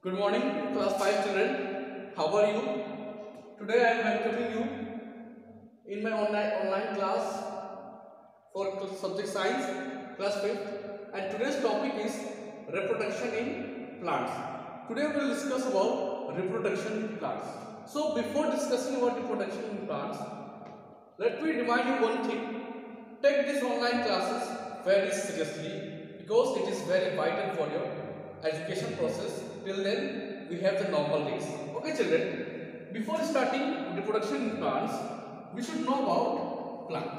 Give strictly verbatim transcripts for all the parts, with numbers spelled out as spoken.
Good morning, class five children. How are you? Today I am welcoming you in my online online class for subject science, class fifth. And today's topic is reproduction in plants. Today we will discuss about reproduction in plants. So before discussing about reproduction in plants, let me remind you one thing. Take these online classes very seriously because it is very vital for your education process. Till then we have the normal days. Okay children, before starting reproduction in plants, we should know about plants.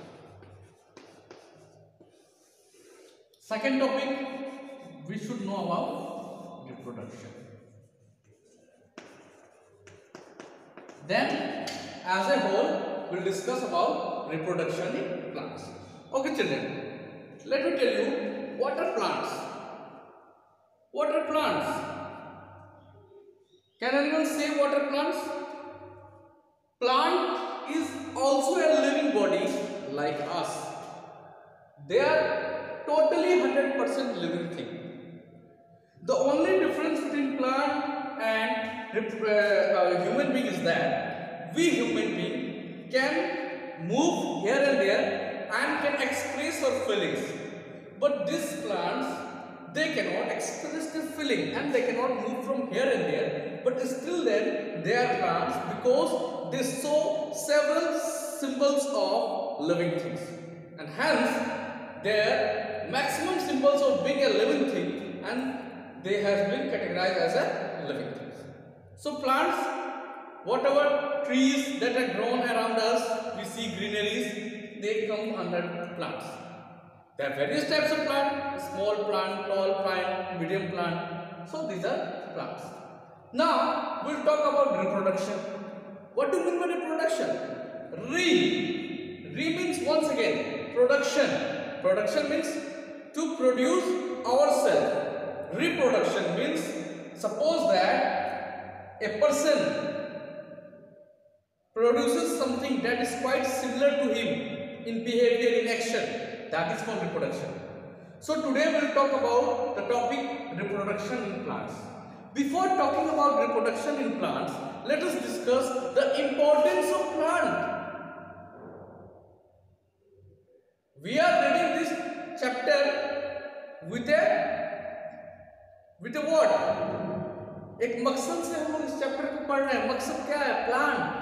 Second topic, we should know about reproduction. Then as a whole we'll discuss about reproduction in plants. Okay children, let me tell you what are plants. What are plants? Can anyone say what are plants? Plant is also a living body like us. They are totally one hundred percent living thing. The only difference between plant and uh, human being is that we human being can move here and there and can express our feelings. But these plants, they cannot express their feeling and they cannot move from here and there, but still then they are plants because they show several symbols of living things, and hence they are maximum symbols of being a living thing, and they have been categorized as a living things. So plants, whatever trees that are grown around us, we see greeneries, they come under plants. There are various types of plant, small plant, tall plant, medium plant. So these are plants. Now we will talk about reproduction. What do you mean by reproduction? Re. Re means once again production. Production means to produce ourselves. Reproduction means suppose that a person produces something that is quite similar to him in behavior, in action. That is called reproduction. So today we will talk about the topic reproduction in plants. Before talking about reproduction in plants, let us discuss the importance of plant. We are reading this chapter with a with a what? एक मकसद से हम लोग इस chapter को पढ़ रहे हैं. मकसद क्या है? प्लांट.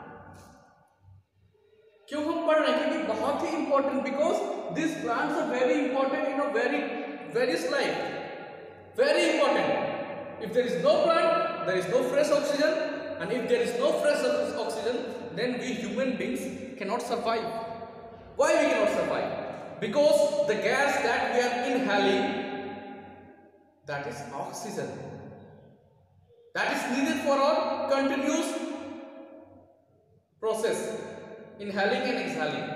क्यों हम पढ़ रहे हैं? क्योंकि बहुत ही important, because this plants are very important in a very various life. Very important. If there is no plant, there is no fresh oxygen, and if there is no fresh oxygen, then we human beings cannot survive. Why we cannot survive? Because the gas that we are inhaling, that is oxygen, that is needed for our continuous process, inhaling and exhaling.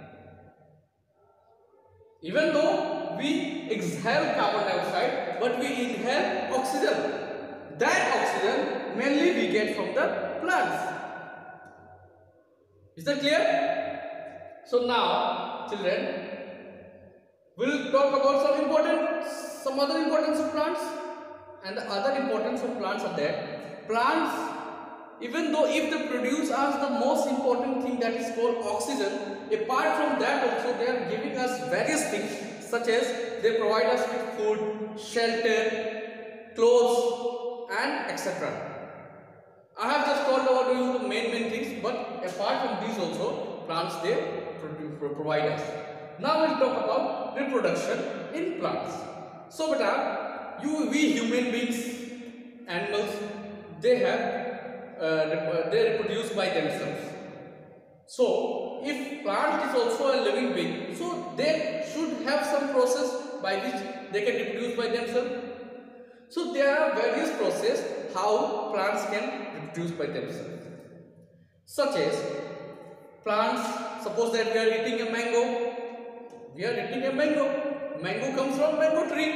Even though we exhale carbon dioxide, but we inhale oxygen. That oxygen mainly we get from the plants. Is that clear? So now children, we'll talk about some important, some other importance of plants. And the other importance of plants are that plants, even though if they produce us the most important thing that is called oxygen, apart from that also they are giving us various things, such as they provide us with food, shelter, clothes and et cetera. I have just told about you the main main things, but apart from these also plants they produce, provide us. Now we will talk about reproduction in plants. So beta, you we human beings, animals, they have Uh, they reproduce by themselves. So if plant is also a living being, so they should have some process by which they can reproduce by themselves. So there are various processes how plants can reproduce by themselves, such as plants, suppose that we are eating a mango. We are eating a mango. Mango comes from mango tree,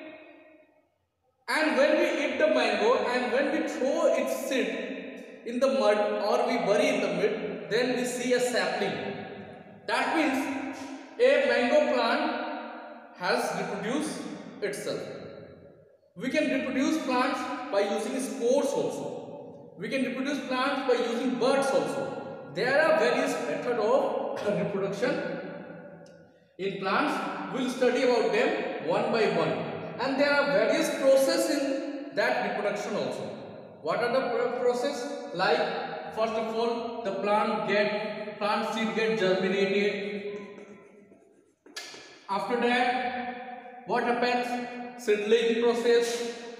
and when we eat the mango and when we throw its seed in the mud or we bury in the mud, then we see a sapling. That means a mango plant has reproduced itself. We can reproduce plants by using spores also. We can reproduce plants by using buds also. There are various methods of reproduction in plants. We will study about them one by one. And there are various processes in that reproduction also. What are the process? Like first of all, the plant get plant seed get germinated. After that, what happens? Seedling process.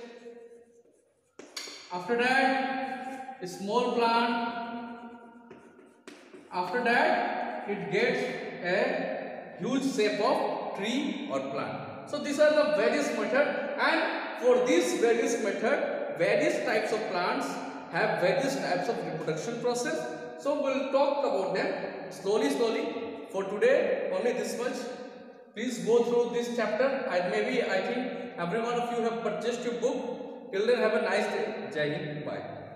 After that, a small plant. After that, it gets a huge shape of tree or plant. So these are the various methods, and for these various methods, various types of plants have various types of reproduction process. So we will talk about them slowly slowly. For today, only this much. Please go through this chapter, and maybe I think every one of you have purchased your book. Till then, have a nice day. Jai Hind. Bye.